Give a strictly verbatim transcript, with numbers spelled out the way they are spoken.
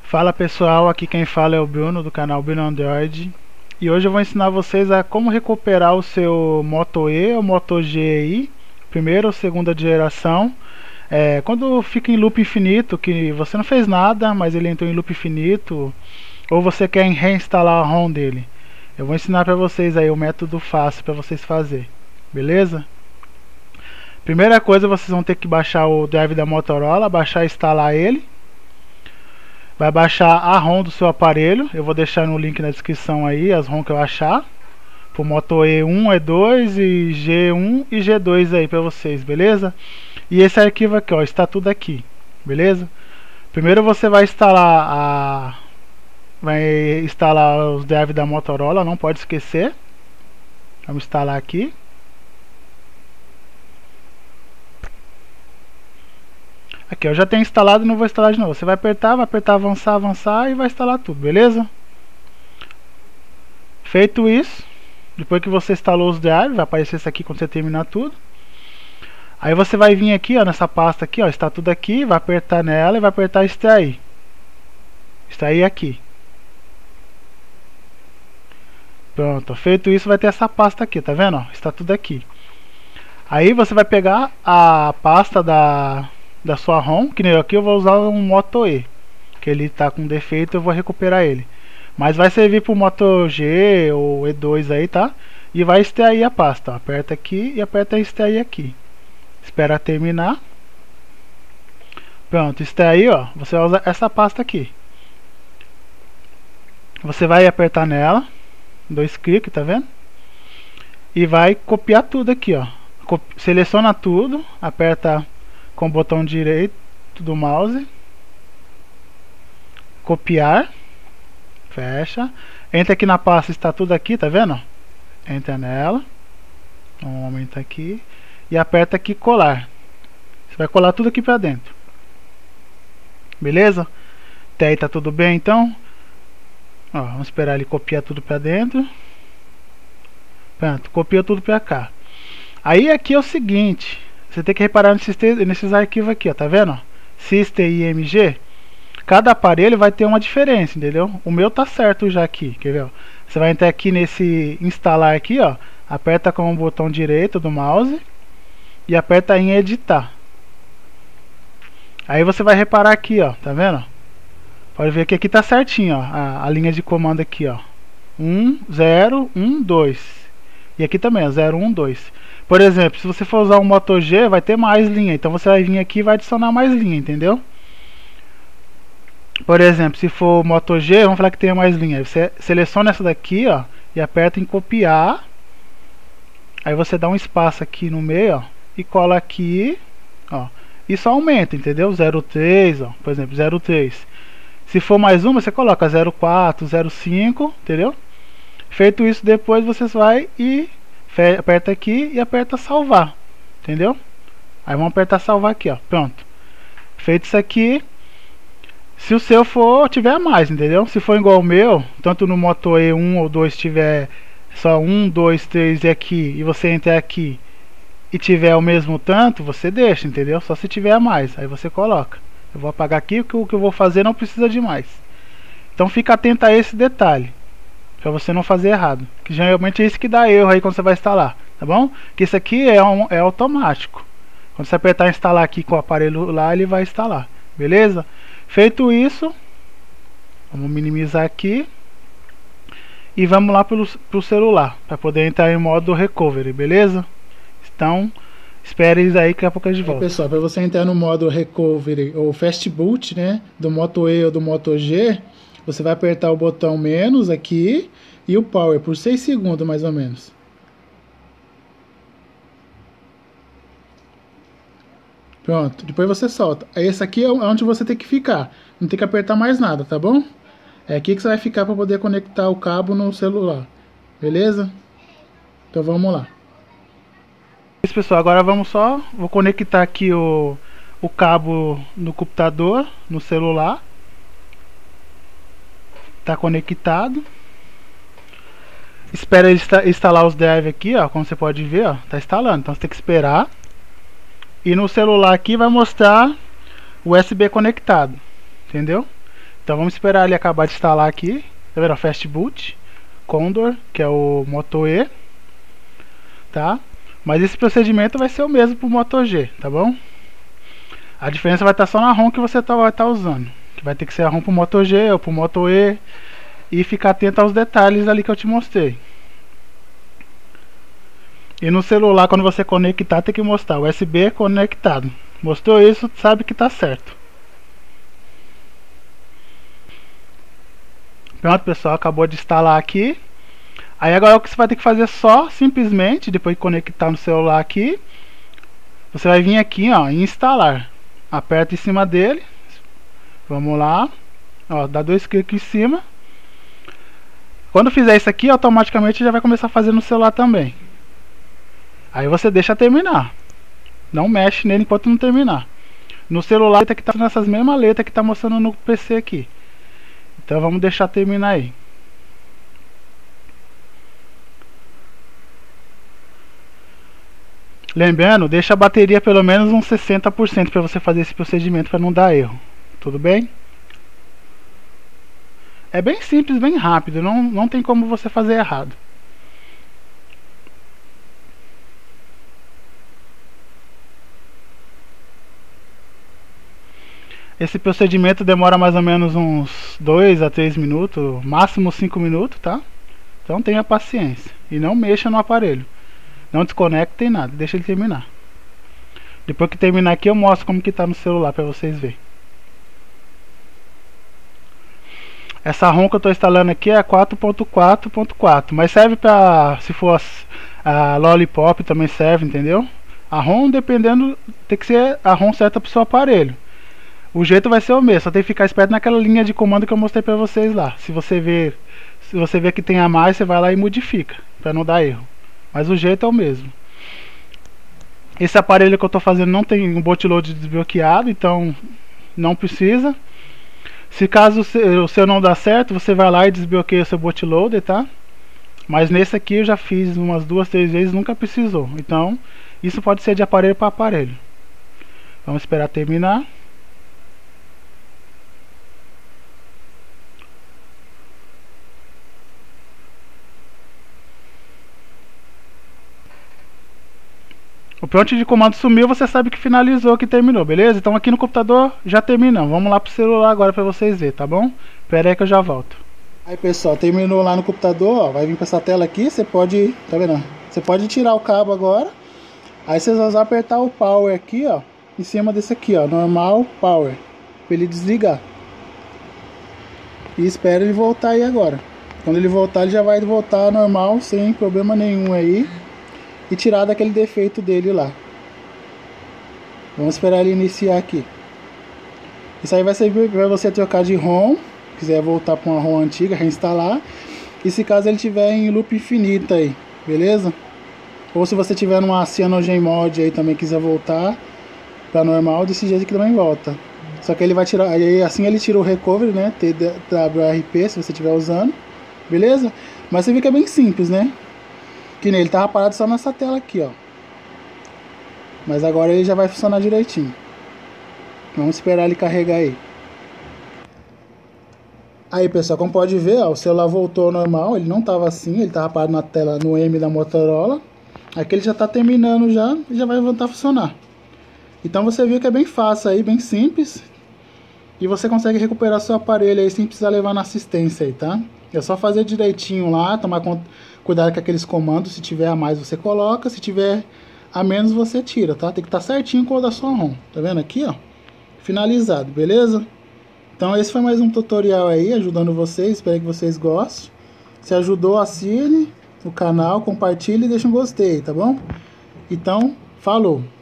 Fala pessoal, aqui quem fala é o Bruno do canal Bruno Android e hoje eu vou ensinar vocês a como recuperar o seu Moto E ou Moto G aí, primeira ou segunda geração. É, quando fica em loop infinito, que você não fez nada, mas ele entrou em loop infinito, ou você quer reinstalar a ROM dele, eu vou ensinar para vocês aí o método fácil para vocês fazer, beleza? Primeira coisa, vocês vão ter que baixar o drive da Motorola, baixar e instalar ele. Vai baixar a ROM do seu aparelho. Eu vou deixar no link na descrição aí as ROM que eu achar. Pro Moto E um, E dois e G um e G dois aí pra vocês, beleza? E esse arquivo aqui, ó, está tudo aqui, beleza? Primeiro você vai instalar a... Vai instalar os drives da Motorola, não pode esquecer. Vamos instalar aqui. Aqui eu já tenho instalado e não vou instalar de novo. Você vai apertar, vai apertar avançar, avançar e vai instalar tudo, beleza? Feito isso, depois que você instalou os drives, vai aparecer isso aqui quando você terminar tudo. Aí você vai vir aqui, ó, nessa pasta aqui, ó, está tudo aqui, vai apertar nela e vai apertar extrair. Extrair aqui. Pronto, feito isso vai ter essa pasta aqui, tá vendo? Ó, está tudo aqui. Aí você vai pegar a pasta da... da sua ROM, que nem aqui eu vou usar um Moto E, que ele está com defeito, eu vou recuperar ele, mas vai servir para o Moto G ou E dois aí, tá? E vai extrair a pasta, ó. Aperta aqui e aperta extrair aqui, espera terminar. Pronto, extrair, ó, você vai usar essa pasta aqui, você vai apertar nela, dois cliques, tá vendo? E vai copiar tudo aqui, ó. Seleciona tudo, aperta com o botão direito do mouse, copiar, fecha, entra aqui na pasta, está tudo aqui, tá vendo? Entra nela, vamos aumentar aqui e aperta aqui colar. Você vai colar tudo aqui para dentro, beleza? Até aí tá tudo bem, então. Ó, vamos esperar ele copiar tudo para dentro. Pronto, copiou tudo para cá. Aí aqui é o seguinte, você tem que reparar nesses, nesses arquivos aqui, ó, tá vendo? System I M G. Cada aparelho vai ter uma diferença, entendeu? O meu tá certo já aqui, quer ver? Ó? Você vai entrar aqui nesse instalar aqui, ó, aperta com o botão direito do mouse e aperta em editar. Aí você vai reparar aqui, ó, tá vendo? Pode ver que aqui tá certinho, ó, a, a linha de comando aqui, ó, um, zero, um, dois. E aqui também, ó, zero, um, dois. Por exemplo, se você for usar um Moto G, vai ter mais linha. Então você vai vir aqui e vai adicionar mais linha, entendeu? Por exemplo, se for Moto G, vamos falar que tem mais linha. Você seleciona essa daqui, ó, e aperta em copiar. Aí você dá um espaço aqui no meio, ó, e cola aqui, ó. Isso aumenta, entendeu? zero três, ó, por exemplo, zero três. Se for mais uma, você coloca zero quatro, zero cinco, entendeu? Feito isso, depois você vai e aperta aqui e aperta salvar, entendeu? Aí vamos apertar salvar aqui, ó, pronto. Feito isso aqui, se o seu for, tiver mais, entendeu? Se for igual ao meu, tanto no Moto E um ou dois tiver só um, dois, três e aqui, e você entrar aqui e tiver o mesmo tanto, você deixa, entendeu? Só se tiver a mais, aí você coloca. Eu vou apagar aqui, que o que eu vou fazer não precisa de mais. Então fica atento a esse detalhe, para você não fazer errado, que geralmente é isso que dá erro aí quando você vai instalar, tá bom? Que isso aqui é, um, é automático. Quando você apertar instalar aqui com o aparelho lá, ele vai instalar, beleza? Feito isso, vamos minimizar aqui e vamos lá pro, pro celular, para poder entrar em modo recovery, beleza? Então, espere isso aí que daqui a pouco a gente volta. Aí, pessoal, para você entrar no modo recovery ou fast boot, né, do Moto E ou do Moto G, você vai apertar o botão menos aqui e o power por seis segundos mais ou menos. Pronto, depois você solta. Esse aqui é onde você tem que ficar, não tem que apertar mais nada, tá bom? É aqui que você vai ficar para poder conectar o cabo no celular, beleza? Então vamos lá. Isso, pessoal, agora vamos só, vou conectar aqui o, o cabo no computador, no celular. Tá conectado. Espera ele instalar os drives aqui, ó, como você pode ver, ó, tá instalando, então você tem que esperar. E no celular aqui vai mostrar o U S B conectado, entendeu? Então vamos esperar ele acabar de instalar aqui. Tá vendo? Fastboot, Condor, que é o Moto E, tá? Mas esse procedimento vai ser o mesmo pro Moto G, tá bom? A diferença vai estar só na ROM que você tá, vai estar usando, que vai ter que ser a ROM pro Moto G ou pro Moto E, e ficar atento aos detalhes ali que eu te mostrei. E no celular, quando você conectar, tem que mostrar U S B conectado. Mostrou isso, sabe que tá certo. Pronto, pessoal, acabou de instalar aqui. Aí agora o que você vai ter que fazer só, simplesmente, depois de conectar no celular aqui, você vai vir aqui, ó, em instalar. Aperta em cima dele. Vamos lá. Ó, dá dois cliques em cima. Quando fizer isso aqui, automaticamente já vai começar a fazer no celular também. Aí você deixa terminar. Não mexe nele enquanto não terminar. No celular tem que estar nessas mesmas letras que está mostrando no P C aqui. Então vamos deixar terminar aí. Lembrando, deixa a bateria pelo menos uns sessenta por cento para você fazer esse procedimento para não dar erro. Tudo bem? É bem simples, bem rápido. Não, não tem como você fazer errado. Esse procedimento demora mais ou menos uns dois a três minutos, máximo cinco minutos, tá? Então tenha paciência e não mexa no aparelho. Não desconecte nem nada, deixa ele terminar. Depois que terminar aqui eu mostro como que tá no celular para vocês verem. Essa ROM que eu estou instalando aqui é quatro ponto quatro ponto quatro, mas serve para, se for a, a Lollipop também serve, entendeu? A ROM, dependendo, tem que ser a ROM certa para o seu aparelho. O jeito vai ser o mesmo, só tem que ficar esperto naquela linha de comando que eu mostrei para vocês lá. Se você ver, se você ver que tem a mais, você vai lá e modifica, para não dar erro. Mas o jeito é o mesmo. Esse aparelho que eu estou fazendo não tem um bootloader desbloqueado, então não precisa. Se caso o seu não dá certo, você vai lá e desbloqueia o seu bootloader, tá? Mas nesse aqui eu já fiz umas duas, três vezes, nunca precisou. Então, isso pode ser de aparelho para aparelho. Vamos esperar terminar. O prompt de comando sumiu, você sabe que finalizou, que terminou, beleza? Então aqui no computador já terminamos. Vamos lá pro celular agora pra vocês verem, tá bom? Pera aí que eu já volto. Aí pessoal, terminou lá no computador, ó, vai vir pra essa tela aqui, você pode, tá vendo? Você pode tirar o cabo agora. Aí vocês vão apertar o power aqui, ó, em cima desse aqui, ó, normal power, pra ele desligar. E espera ele voltar aí agora. Quando ele voltar, ele já vai voltar normal, sem problema nenhum aí. E tirar daquele defeito dele lá. Vamos esperar ele iniciar aqui. Isso aí vai servir para você trocar de ROM. Quiser voltar para uma ROM antiga, reinstalar. E se caso ele tiver em loop infinito aí, beleza? Ou se você tiver numa CyanogenMod aí também, quiser voltar para normal, desse jeito que também volta. Só que ele vai tirar, aí assim ele tira o recovery, né? T W R P, se você estiver usando. Beleza? Mas você vê que é bem simples, né? Que nem ele tava parado só nessa tela aqui, ó. Mas agora ele já vai funcionar direitinho. Vamos esperar ele carregar aí. Aí pessoal, como pode ver, ó, o celular voltou ao normal. Ele não tava assim, ele tava parado na tela no M da Motorola. Aqui ele já tá terminando já e já vai voltar a funcionar. Então você viu que é bem fácil aí, bem simples. E você consegue recuperar seu aparelho aí sem precisar levar na assistência aí, tá? É só fazer direitinho lá, tomar cuidado com aqueles comandos. Se tiver a mais você coloca, se tiver a menos você tira, tá? Tem que estar certinho com o da sua ROM. Tá vendo aqui, ó? Finalizado, beleza? Então esse foi mais um tutorial aí, ajudando vocês. Espero que vocês gostem. Se ajudou, assine o canal, compartilhe e deixe um gostei, tá bom? Então, falou!